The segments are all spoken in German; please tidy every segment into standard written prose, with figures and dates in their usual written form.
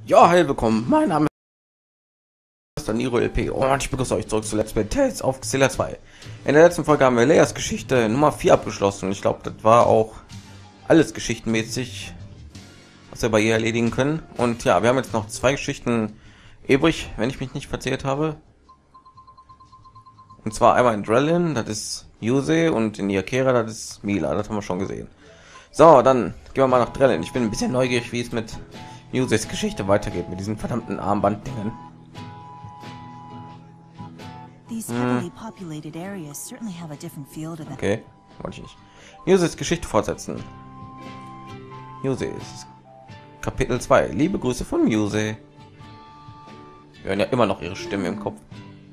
Ja, hey, willkommen. Mein Name ist Daniro LP und ich begrüße euch zurück zu Let's Play Tales of Xillia 2. In der letzten Folge haben wir Leias Geschichte Nummer 4 abgeschlossen. Ich glaube, das war auch alles geschichtenmäßig, was wir bei ihr erledigen können. Und ja, wir haben jetzt noch 2 Geschichten übrig, wenn ich mich nicht verzählt habe. Und zwar einmal in Drellin, das ist Yuse, und in Yakera, das ist Mila, das haben wir schon gesehen. So, dann gehen wir mal nach Drellin. Ich bin ein bisschen neugierig, wie es mit Yuses Geschichte weitergeht, mit diesen verdammten Armbanddingen. Okay, wollte ich nicht. Yuses Geschichte fortsetzen. Yuse Kapitel 2. Liebe Grüße von Yuse. Wir hören ja immer noch ihre Stimme im Kopf.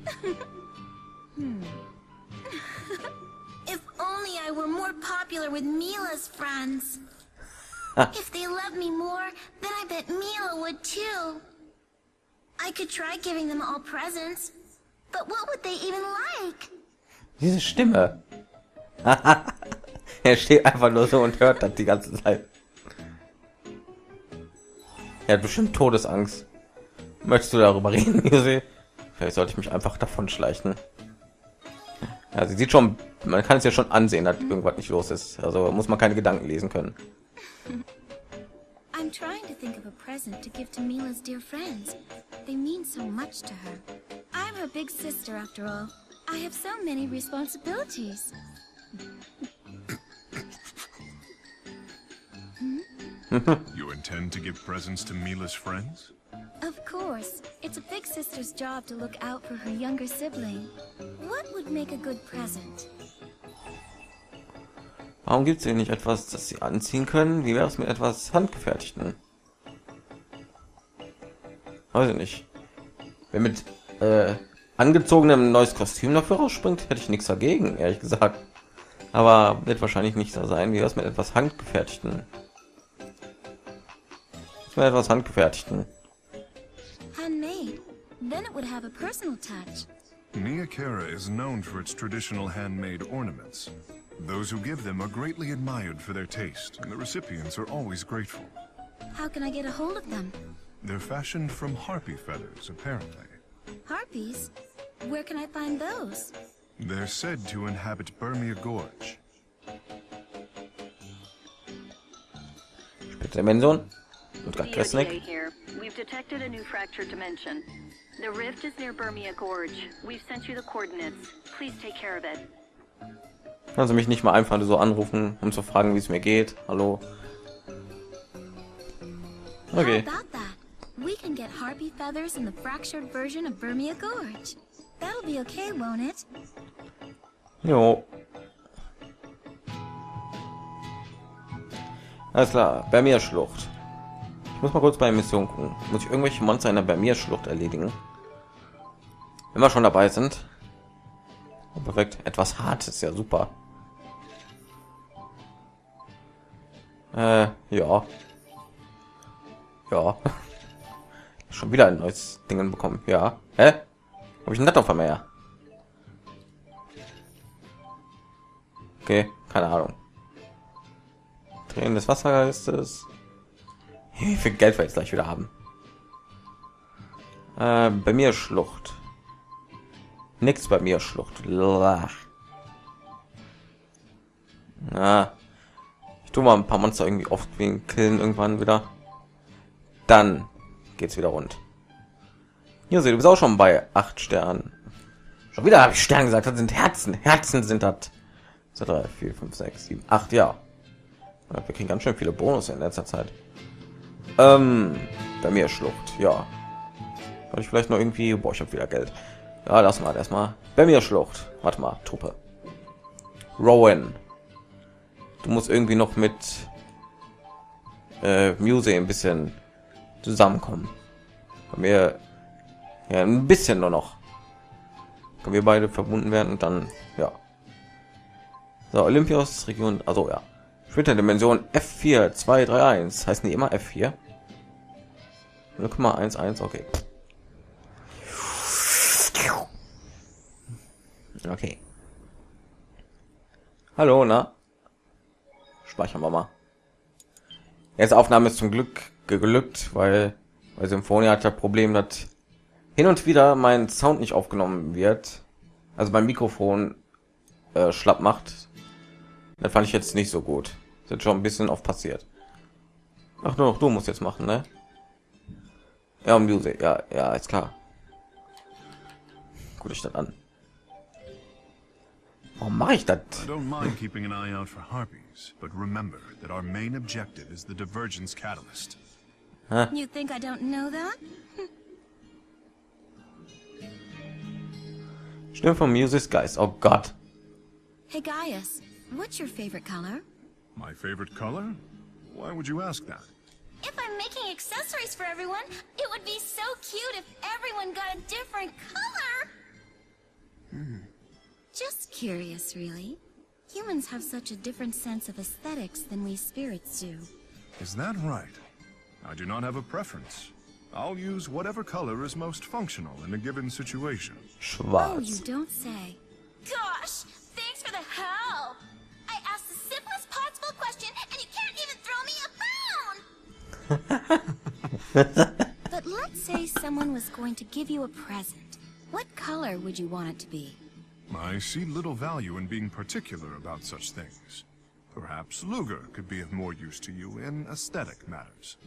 If only I were more popular with Mila's friends. If they loved me more, then I bet Mila would too. I could try giving them all presents, but what would they even like? Diese Stimme. Er steht einfach nur so und hört das die ganze Zeit. Er hat bestimmt Todesangst. Möchtest du darüber reden, Yuse? Vielleicht sollte ich mich einfach davon schleichen. Ja, sie sieht schon, man kann es ja schon ansehen, dass irgendwas nicht los ist. Also muss man keine Gedanken lesen können. I'm trying to think of a present to give to Mila's dear friends. They mean so much to her. I'm her big sister after all. I have so many responsibilities. You intend to give presents to Mila's friends? Of course. It's a big sister's job to look out for her younger sibling. What would make a good present? Warum gibt es hier nicht etwas, das sie anziehen können? Wie wäre es mit etwas handgefertigten? Weiß ich nicht. Wenn mit angezogenem neues Kostüm dafür rausspringt, hätte ich nichts dagegen, ehrlich gesagt. Aber wird wahrscheinlich nicht so sein. Wie wäre es mit etwas handgefertigten? Mit etwas handgefertigten. Handmade. Then it would have a personal touch. Yakera is known for its traditional handmade ornaments. Those who give them are greatly admired for their taste, and the recipients are always grateful. How can I get a hold of them? They're fashioned from harpy feathers, apparently. Harpies? Where can I find those? They're said to inhabit Burmia Gorge. Dimension. VRTA here. We've detected a new fractured dimension. The rift is near Burmia Gorge. We've sent you the coordinates. Please take care of it. Kannst du mich nicht mal einfach so anrufen, um zu fragen, wie es mir geht? Hallo. Okay. How about that? We can get harpy feathers in the fractured version of Burmia Gorge. That'll be okay, won't it? Jo. Alles klar, Burmia Schlucht. Ich muss mal kurz bei der Mission gucken. Muss ich irgendwelche Monster in der Burmia Schlucht erledigen? Wenn wir schon dabei sind. Oh, perfekt. Etwas Hartes, ja super. Ja. Ja. Schon wieder ein neues Ding bekommen. Ja. Hä? Habe ich ein Netto mehr? Okay, keine Ahnung. Tränendes Wasser ist es. Wie viel Geld wir jetzt gleich wieder haben? Bei mir Schlucht. Nichts bei mir Schlucht. Na, ich tue mal ein paar Monster irgendwie oft wegen Killen irgendwann wieder. Dann geht's wieder rund. Hier du bist auch schon bei 8 Sternen. Schon wieder habe ich Sterne gesagt, das sind Herzen. Herzen sind das. So 3, 4, 5, 6, 7, 8, ja. Wir kriegen ganz schön viele Bonus in letzter Zeit. Bei mir Schlucht, ja. Kann ich vielleicht noch irgendwie, boah, ich habe wieder Geld. Ja, lass mal erstmal. Bei mir Schlucht. Warte mal, Truppe. Rowan. Du musst irgendwie noch mit Muse ein bisschen zusammenkommen. Bei mir ja ein bisschen nur noch. Können wir beide verbunden werden und dann ja. So, Olympios Region, also ja. Später Dimension F4 231 heißen die immer F4. 0,11, okay. Okay. Hallo, na? Speichern wir mal. Jetzt Aufnahme ist zum Glück geglückt, weil Weil Symphonia hat das Problem, dass hin und wieder mein Sound nicht aufgenommen wird, also mein Mikrofon schlapp macht. Das fand ich jetzt nicht so gut. Das ist schon ein bisschen oft passiert. Ach, nur noch du musst jetzt machen, ne? Ja, Musik, ja, ja, ist klar. Guck ich das an. Warum mache ich das? I don't mind keeping an eye out for harpies, but remember that our main objective is the divergence catalyst. You think I don't know that? Stimme von Musis Geist. Oh Gott. Hey Gaius, what's your favorite color? My favorite color? Why would you ask that? If I'm making accessories for everyone, it would be so cute if everyone got a different color. Just curious, really. Humans have such a different sense of aesthetics than we spirits do. Is that right? I do not have a preference. I'll use whatever color is most functional in a given situation. Oh, you Schwarz. don't say. Gosh, thanks for the help. I asked the simplest possible question, and you can't even throw me a bone. But let's say someone was going to give you a present. What color would you want it to be? I see little value in being particular about such things. Perhaps Luger could be of more use to you in aesthetic matters.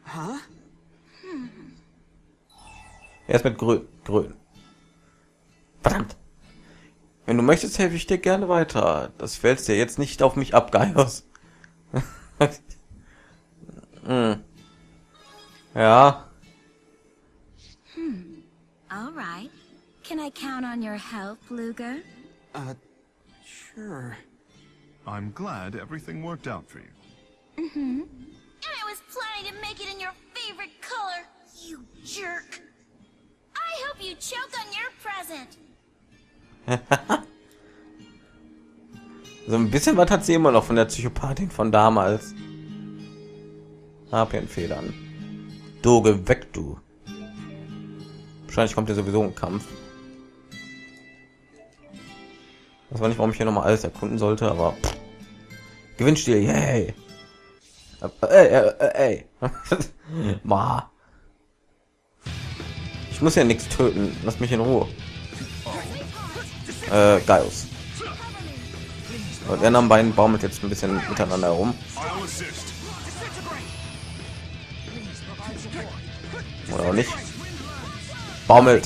Er ist mit grün. Grün. Verdammt. Wenn du möchtest, helfe ich dir gerne weiter. Das fällt dir jetzt nicht auf mich ab, Gaius. Ja. All right. Can I count on your help, Luger? Sure. I'm glad everything worked out for you. And I was planning to make it in your favorite color, you jerk. I hope you choke on your present. So ein bisschen was hat sie immer noch von der Psychopathin von damals. Federn. Du, geh weg, du. Wahrscheinlich kommt ja sowieso ein Kampf. Das war nicht, warum ich hier noch mal alles erkunden sollte, aber Gewinnspiel, yay! Ey. Ma. Ich muss ja nichts töten. Lass mich in Ruhe. Gaius. Und der anderen beiden baumelt jetzt ein bisschen miteinander herum. Oder auch nicht. Baumelt.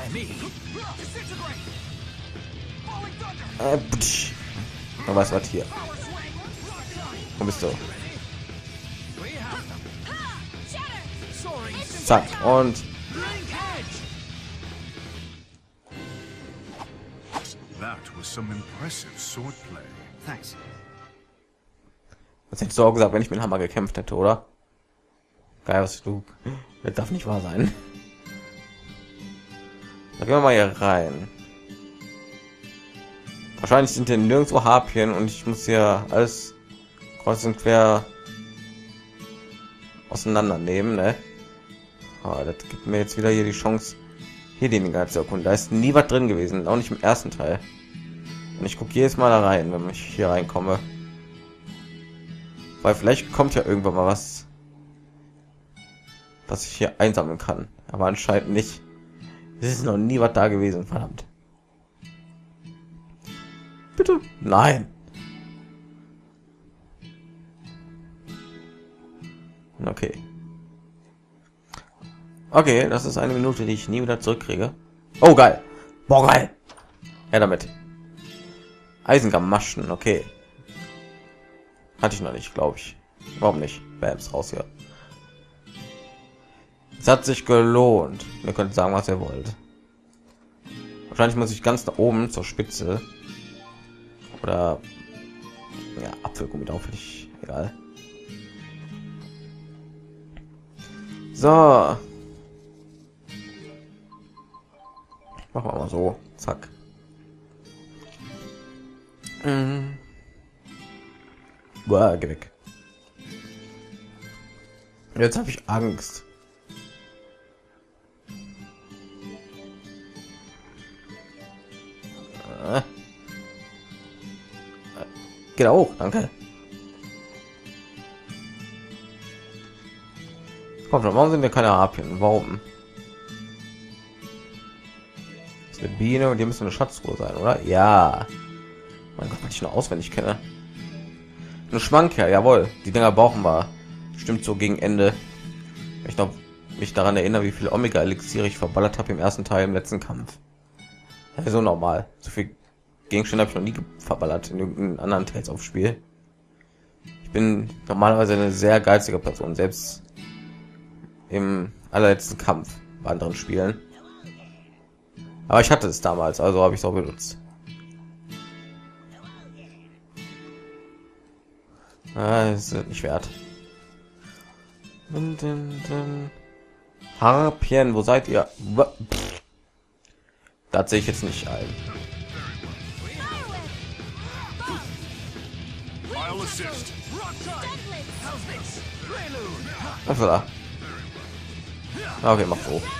Du weißt was hier. Wo bist du? Zack und That was some impressive swordplay. Thanks. das hättest du auch gesagt, wenn ich mit dem Hammer gekämpft hätte, oder? Geil, was du. Das darf nicht wahr sein. Da gehen wir mal hier rein. Wahrscheinlich sind hier nirgendwo Harpien und ich muss hier alles kreuz und quer auseinandernehmen, ne? Aber das gibt mir jetzt wieder hier die Chance, hier den Gang zu erkunden. Da ist nie was drin gewesen, auch nicht im ersten Teil. Und ich gucke jedes Mal da rein, wenn ich hier reinkomme. Weil vielleicht kommt ja irgendwann mal was ich hier einsammeln kann. Aber anscheinend nicht. Es ist noch nie was da gewesen, verdammt. Bitte? Nein. Okay. Okay, das ist eine Minute, die ich nie wieder zurückkriege. Oh, geil. Boah, geil. Ja, damit. Eisengamaschen, okay. Hatte ich noch nicht, glaube ich. Warum nicht? Bams, raus hier. Es hat sich gelohnt. Ihr könnt sagen, was ihr wollt. Wahrscheinlich muss ich ganz nach oben zur Spitze. Oder ja, Apfelgummi drauf, finde ich egal. So. Machen wir mal so. Zack. Boah, geh weg. Jetzt habe ich Angst. Geht auch, danke. Komm schon, warum sind wir keine Harpien? Warum? Das ist eine Biene und die müssen eine Schatzruhe sein, oder? Ja. Mein Gott, was ich noch auswendig kenne. Eine Schmankerl, jawohl. Die Dinger brauchen wir. Stimmt so gegen Ende. Ich noch mich daran erinnere, wie viel Omega Elixier ich verballert habe im ersten Teil im letzten Kampf. Also normal. So viel Gegenstände habe ich noch nie verballert in irgendeinem anderen Tales auf Spiel. Ich bin normalerweise eine sehr geizige Person, selbst im allerletzten Kampf bei anderen Spielen. Aber ich hatte es damals, also habe ich es auch benutzt. Es ist nicht wert. Harpien, wo seid ihr? Das sehe ich jetzt nicht ein. Was war da? Okay, mach so.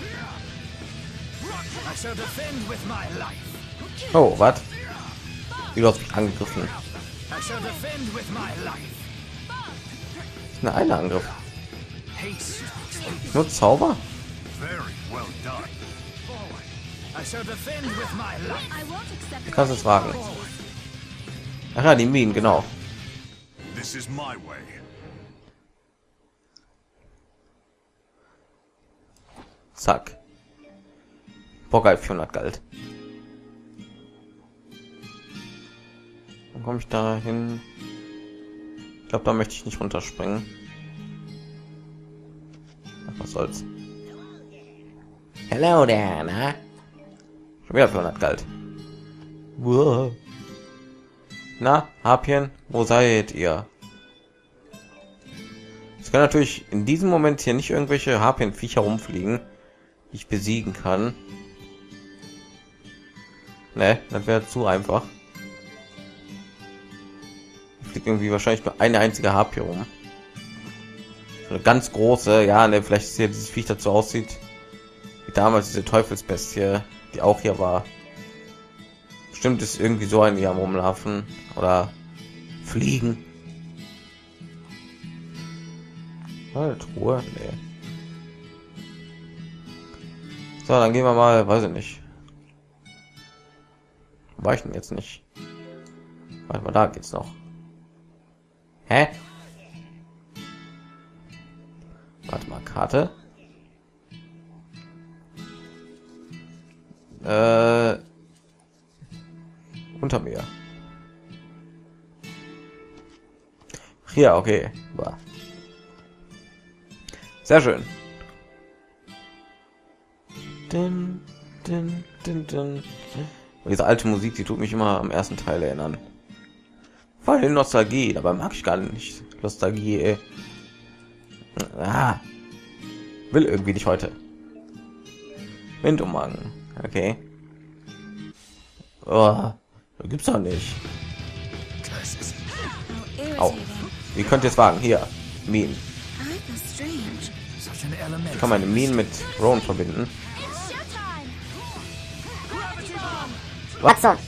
Oh, was? Wie du hast mich angegriffen. Eine Angriff. Nur Zauber? Ich kann es wagen. Ach ja, die Minen, genau. Zack. Boah, geil, 400 Geld. Dann komme ich da hin. Ich glaube, da möchte ich nicht runterspringen. Ach, was soll's. Hello there, na? Schon wieder 400 Geld. Wow. Na, Harpien, wo seid ihr? Es kann natürlich in diesem Moment hier nicht irgendwelche Harpien-Viecher rumfliegen, die ich besiegen kann. Ne, das wäre zu einfach. Fliegt irgendwie wahrscheinlich nur eine einzige Harpie rum. So eine ganz große, ja, ne, vielleicht ist hier dieses Viech dazu aussieht wie damals diese Teufelsbestie, die auch hier war. Bestimmt ist irgendwie so ein hier am Rumlaufen oder fliegen. Truhe, nee. So, dann gehen wir mal, weiß ich nicht. War ich denn jetzt nicht? Warte mal, da geht's noch. Hä? Warte mal, Karte. Unter mir. Hier, okay. Sehr schön. Und diese alte Musik, die tut mich immer am ersten Teil erinnern. Weil Nostalgie, dabei mag ich gar nicht Nostalgie. Ey. Will irgendwie nicht heute. Windumhang. Okay. Oh, gibt's doch nicht. Au. Wie könnt ihr es wagen? Hier, Minen. Ich kann meine Minen mit Rowan verbinden. Was so?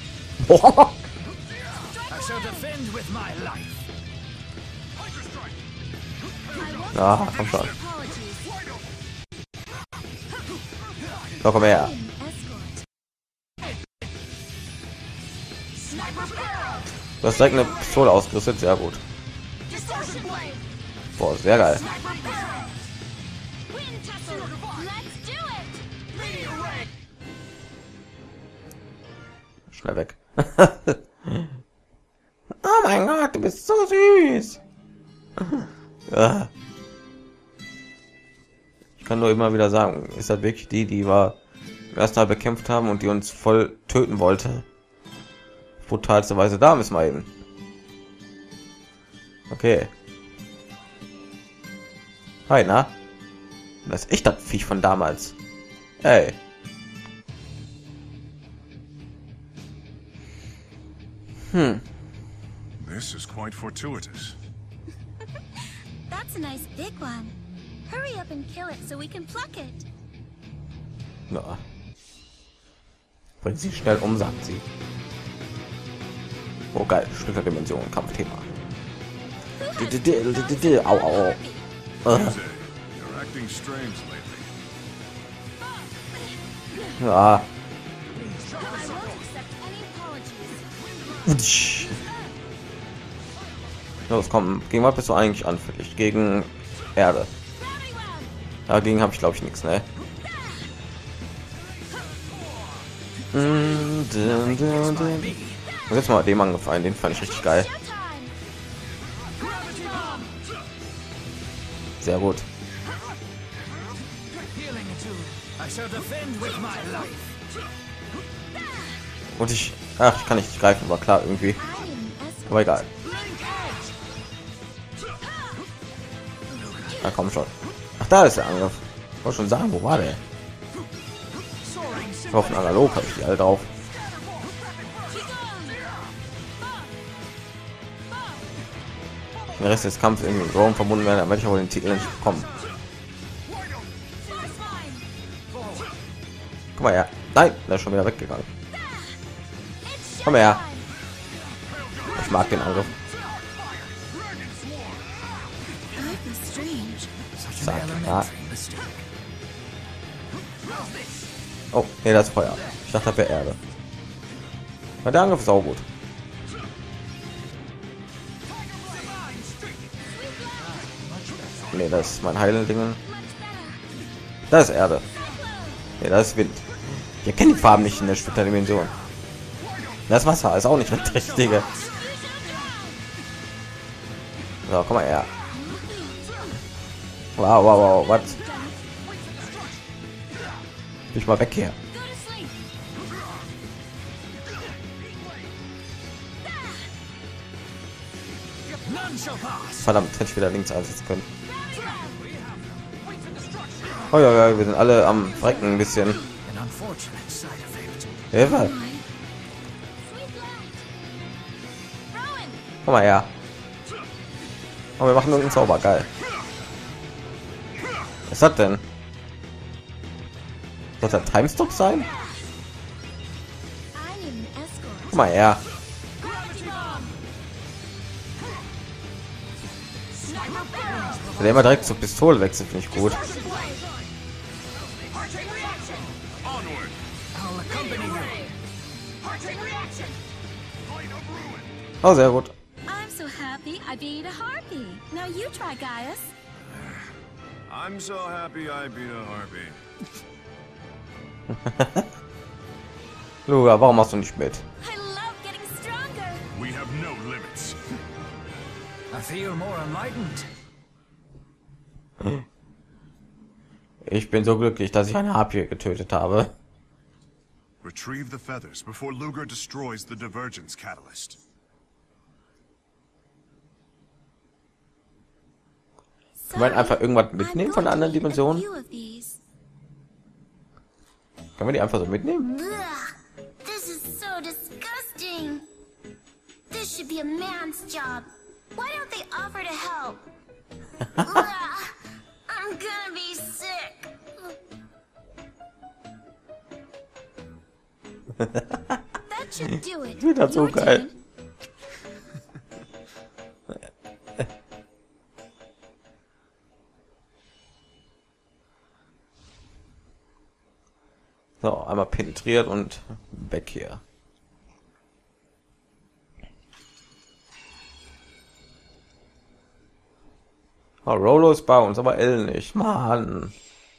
Komm schon. So, komm her. Du hast direkt eine Pistole ausgerüstet, sehr gut. Boah, sehr geil. Schnell weg. Oh mein Gott, du bist so süß. Ich kann nur immer wieder sagen, ist das wirklich die wir im ersten Mal bekämpft haben und die uns voll töten wollte? Brutalste Weise, da müssen wir hin. Okay. Hi, na? Das ist echt das Viech von damals. Hey. This is quite fortuitous. That's a nice big one. Hurry up and kill it so we can pluck it. Na. Bring sie schnell um, sagt sie. Oh geil, Schlüsseldimension, Kampfthema. Au, au. acting strange lately. Ja. I won't accept any apologies. Los, komm. Gegen was bist du eigentlich anfällig? Gegen Erde. Dagegen habe ich, glaube ich, nichts, ne? Und jetzt mal dem angefallen, den fand ich richtig geil. Sehr gut. Und ich kann nicht greifen, war klar irgendwie. Aber egal. Na komm schon. Ach, da ist der Angriff. Ich wollte schon sagen, wo war der? Auf den Analog habe ich die alle drauf. Der Rest des Kampfes irgendwie mit Raum verbunden werden, dann werde ich aber den Titel nicht bekommen. Guck mal her. Nein, der ist schon wieder weggegangen. Komm her. Ich mag den Angriff. Ja. Oh, nee, das ist Feuer. Ich dachte, das wäre Erde. Aber der Angriff ist auch gut. Nee, das ist mein Heilding. Das ist Erde. Nee, das ist Wind. Ich erkenne die Farben nicht in der Splitterdimension. Das Wasser ist auch nicht das Richtige. So, komm mal her. Wow, wow, wow, was? Ich mal weg hier. Verdammt, hätte ich wieder links einsetzen können. Oh ja, ja, wir sind alle am Frecken ein bisschen. Hilfe. Komm mal her. Oh, wir machen irgendeinen Zauber, geil. Was hat denn? Soll der Timestop sein? Guck mal her. Der immer direkt zur Pistole wechselt, finde ich gut. Oh, sehr gut. I'm so happy I beat a harpy. Now you try, Gaius. I'm so happy I beat a harpy. Luga, warum machst du nicht mit? I love getting stronger. We have no limits. I feel more enlightened. Ich bin so glücklich, dass ich eine Harpie getötet habe. Retrieve the feathers before Luger destroys the divergence catalyst. Wir wollen einfach irgendwas mitnehmen von einer anderen Dimension. Können wir die einfach so mitnehmen? Ugh, this is so disgusting. This should be a man's job. Why don't they offer to help? Ugh, I'm gonna be sick. That should do it. Das so Your geil. turn. So, einmal penetriert und weg hier. Oh, Rolo ist bei uns, aber L nicht. Mann.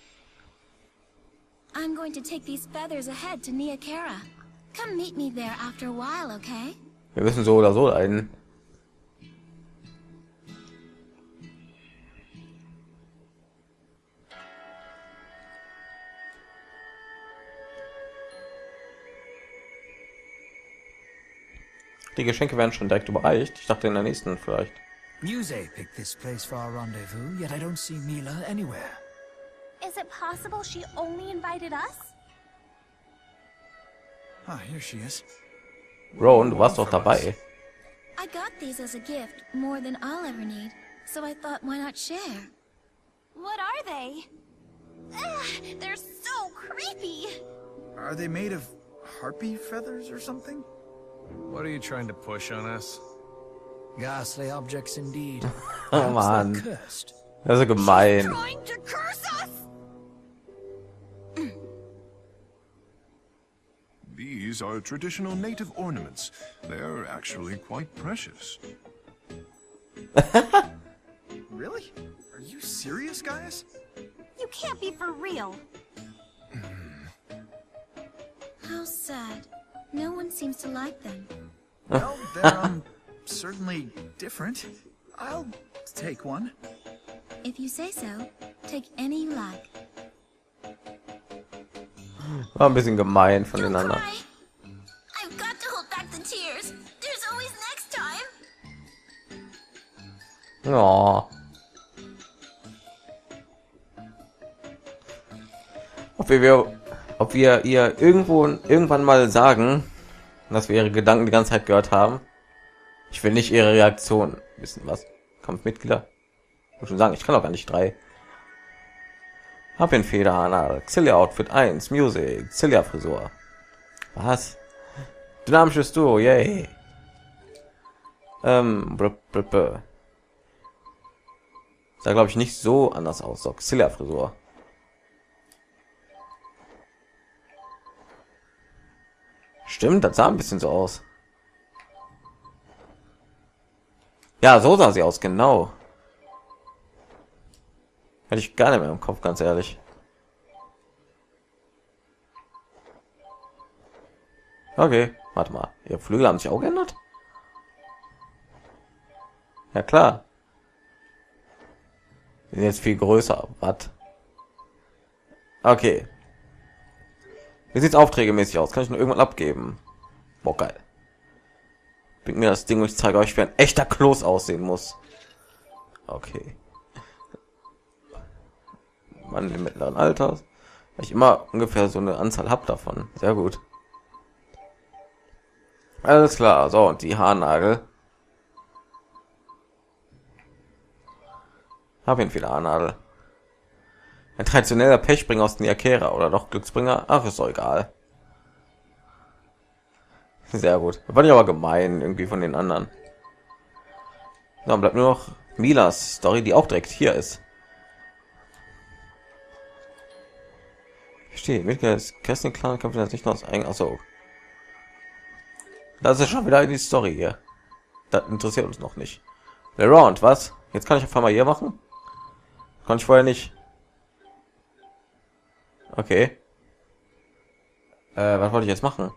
I'm going to take these feathers ahead to Nia Kara. Come meet me there after a while, okay? Wir müssen so oder so ein. Die Geschenke werden schon direkt überreicht. Ich dachte in der nächsten vielleicht. Muse picked this place for our rendezvous, yet I don't see Mila anywhere. Is it possible she only invited us? Ah, here she is. Ron, du warst doch dabei. I got these as a gift, more than I'll ever need. So I thought, why not share? What are they? Ugh, they're so creepy. Are they made of harpy feathers or something? What are you trying to push on us? Ghastly objects indeed. Oh Perhaps they're Mann, cursed. das ist gemein. Trying to curse These are traditional native ornaments. They're actually quite precious. Really? Are you serious, guys? You can't be for real. How sad. No one seems to like them. Well, they're certainly different. I'll take one. If you say so, take any you like. War ein bisschen gemein von den Don't anderen. cry. I've got to hold back the tears. There's always next time. Ja. Ob wir ihr irgendwann mal sagen, dass wir ihre Gedanken die ganze Zeit gehört haben. Ich will nicht ihre Reaktion wissen. Was? Kampfmitglieder? Ich muss schon sagen, ich kann auch gar nicht 3. Hab den Federhanal, Xillia Outfit 1, Music, Xillia Frisur. Was? Dynamisches Duo, yay. Sah glaube ich nicht so anders aus. So, Xillia Frisur. Stimmt, das sah ein bisschen so aus. Ja, so sah sie aus, genau. Hätte ich gar nicht mehr im Kopf, ganz ehrlich. Okay, warte mal. Ihre Flügel haben sich auch geändert? Ja klar. Die sind jetzt viel größer. Was? Okay. Wie sieht's aufträgemäßig aus? Kann ich nur irgendwann abgeben? Boah, geil. Bringt mir das Ding und ich zeige euch, wie ein echter Kloß aussehen muss. Okay. Mann im mittleren Alters. Weil ich immer ungefähr so eine Anzahl habe davon. Sehr gut. Alles klar. So, und die Haarnagel. Hab ihn wieder Haarnagel. Ein traditioneller Pechbringer aus Niakera oder doch Glücksbringer? Ach, ist doch egal. Sehr gut. War ich aber gemein irgendwie von den anderen. So, dann bleibt nur noch Milas Story, die auch direkt hier ist. Verstehe, Mitglieder des Kerstin Clan kämpfen jetzt nicht nur aus eigen. Achso. Das ist schon wieder die Story hier. Das interessiert uns noch nicht. Der Round, was? Jetzt kann ich auf einmal hier machen? Konnte ich vorher nicht. Okay. Was wollte ich jetzt machen?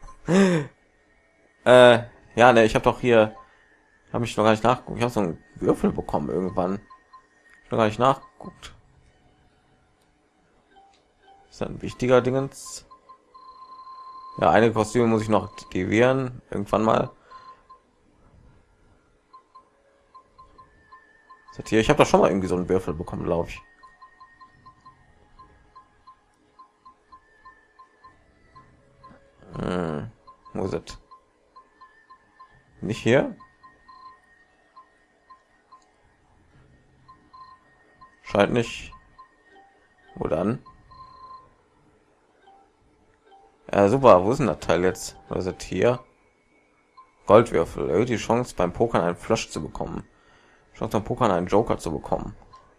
Ja, ne, ich habe doch hier, habe ich noch gar nicht nachgeguckt. Ich habe so einen Würfel bekommen irgendwann. Ich noch gar nicht nachgeguckt. Ist ein wichtiger Dingens. Ja, einige Kostüme muss ich noch devieren irgendwann mal. Hier, ich habe da schon mal irgendwie so einen Würfel bekommen, glaube ich. Wo ist es? Nicht hier? Scheint nicht. Wo dann? Ja, super. Wo ist denn das Teil jetzt? Was ist das hier? Goldwürfel. Erhöht die Chance beim Pokern einen Flush zu bekommen. Chance beim Pokern einen Joker zu bekommen.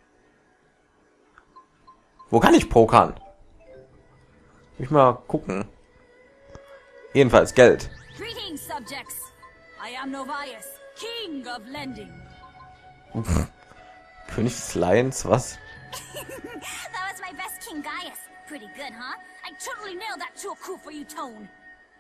Wo kann ich pokern? Ich mal gucken. Jedenfalls Geld. Greetings, subjects. I am Novius, King of Lending. König des Lions, was? That was my best King Gaius. Pretty good, huh? I totally nailed that Choku for you, Tone.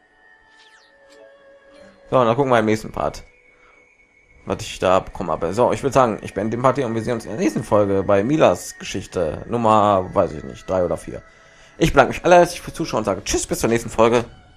So, dann gucken wir im nächsten Part, was ich da bekommen habe. So, ich würde sagen, ich beende den Part hier und wir sehen uns in der nächsten Folge bei Milas Geschichte Nummer, weiß ich nicht, 3 oder 4. Ich bedanke mich alle herzlich fürs Zuschauen und sage Tschüss, bis zur nächsten Folge.